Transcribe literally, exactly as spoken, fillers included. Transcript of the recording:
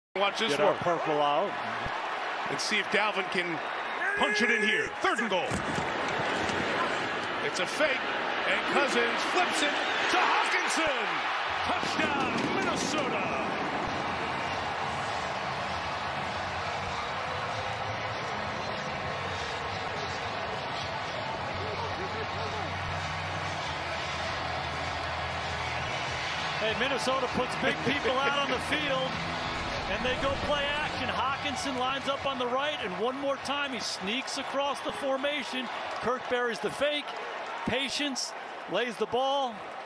Watch this Get one. our purple out. Let's see if Dalvin can punch it in here. Third and goal. It's a fake, and Cousins flips it to Hockenson. Touchdown, Minnesota. Hey, Minnesota puts big people out on the field, and they go play action. Hockenson lines up on the right, and one more time he sneaks across the formation. Kirk buries the fake. Patience, lays the ball.